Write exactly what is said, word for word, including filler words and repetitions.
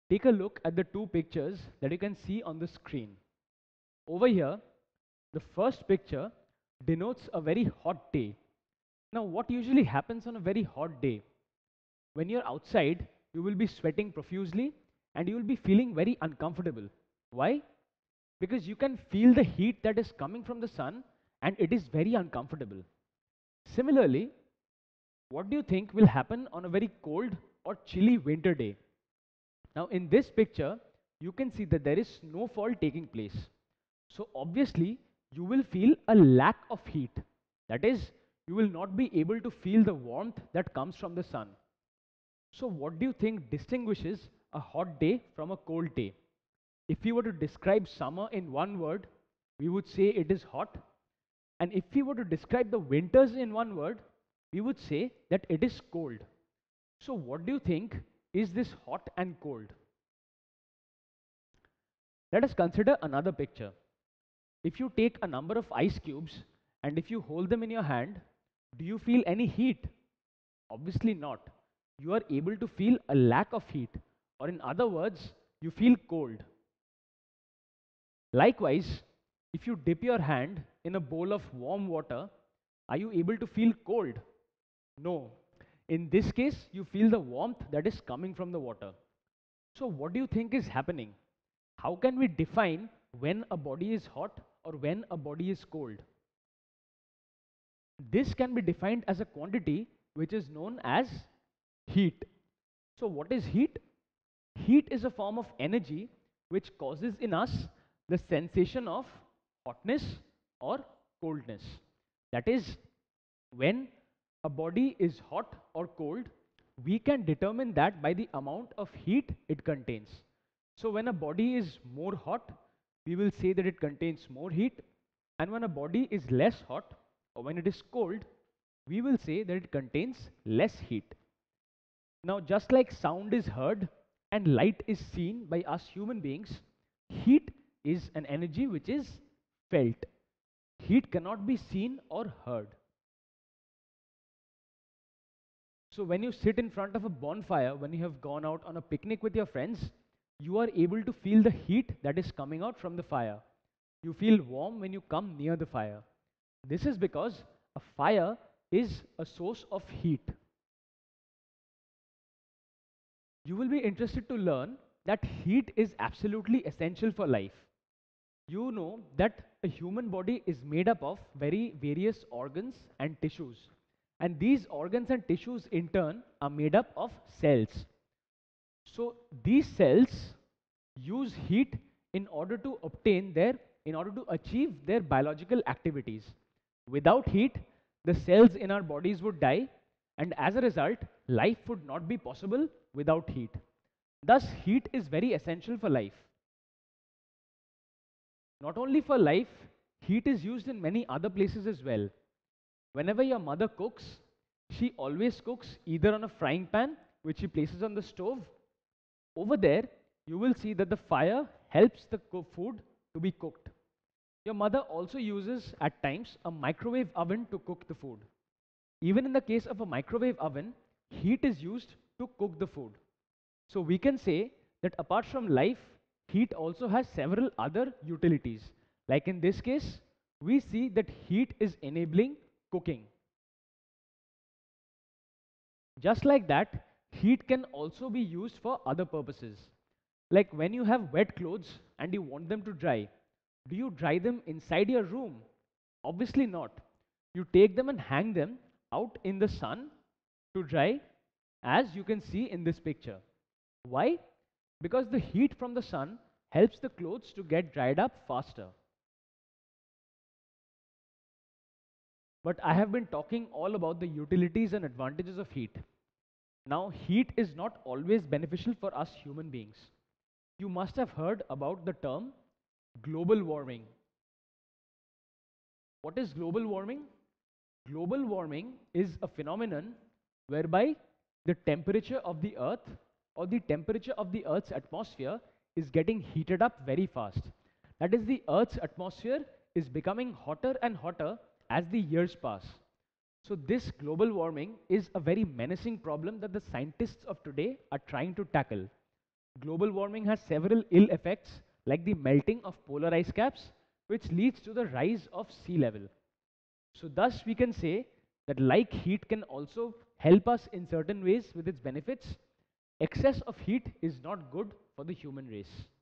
Take a look at the two pictures that you can see on the screen. Over here, the first picture denotes a very hot day. Now, what usually happens on a very hot day? When you're outside, you will be sweating profusely and you will be feeling very uncomfortable. Why? Because you can feel the heat that is coming from the sun and it is very uncomfortable. Similarly, what do you think will happen on a very cold or chilly winter day? Now, in this picture, you can see that there is snowfall taking place. So, obviously, you will feel a lack of heat. That is, you will not be able to feel the warmth that comes from the sun. So, what do you think distinguishes a hot day from a cold day? If we were to describe summer in one word, we would say it is hot. And if we were to describe the winters in one word, we would say that it is cold. So, what do you think is this hot and cold? Let us consider another picture. If you take a number of ice cubes and if you hold them in your hand, do you feel any heat? Obviously not. You are able to feel a lack of heat, or in other words, you feel cold. Likewise, if you dip your hand in a bowl of warm water, are you able to feel cold? No. In this case, you feel the warmth that is coming from the water. So, what do you think is happening? How can we define when a body is hot or when a body is cold? This can be defined as a quantity which is known as heat. So, what is heat? Heat is a form of energy which causes in us the sensation of hotness or coldness. That is, when a body is hot or cold, we can determine that by the amount of heat it contains. So, when a body is more hot, we will say that it contains more heat, and when a body is less hot or when it is cold, we will say that it contains less heat. Now, just like sound is heard and light is seen by us human beings, heat is an energy which is felt. Heat cannot be seen or heard. So, when you sit in front of a bonfire, when you have gone out on a picnic with your friends, you are able to feel the heat that is coming out from the fire. You feel warm when you come near the fire. This is because a fire is a source of heat. You will be interested to learn that heat is absolutely essential for life. You know that a human body is made up of very various organs and tissues. And these organs and tissues in turn are made up of cells. So these cells use heat in order to obtain their, in order to achieve their biological activities. Without heat, the cells in our bodies would die, and as a result, life would not be possible without heat. Thus, heat is very essential for life. Not only for life, heat is used in many other places as well. Whenever your mother cooks, she always cooks either on a frying pan, which she places on the stove. Over there, you will see that the fire helps the food to be cooked. Your mother also uses at times a microwave oven to cook the food. Even in the case of a microwave oven, heat is used to cook the food. So we can say that apart from life, heat also has several other utilities. Like in this case, we see that heat is enabling cooking. Just like that, heat can also be used for other purposes. Like when you have wet clothes and you want them to dry, do you dry them inside your room? Obviously not. You take them and hang them out in the sun to dry, as you can see in this picture. Why? Because the heat from the sun helps the clothes to get dried up faster. But I have been talking all about the utilities and advantages of heat. Now, heat is not always beneficial for us human beings. You must have heard about the term global warming. What is global warming? Global warming is a phenomenon whereby the temperature of the earth or the temperature of the earth's atmosphere is getting heated up very fast. That is, the earth's atmosphere is becoming hotter and hotter as the years pass. So this global warming is a very menacing problem that the scientists of today are trying to tackle. Global warming has several ill effects like the melting of polar ice caps, which leads to the rise of sea level. So thus we can say that like heat can also help us in certain ways with its benefits, excess of heat is not good for the human race.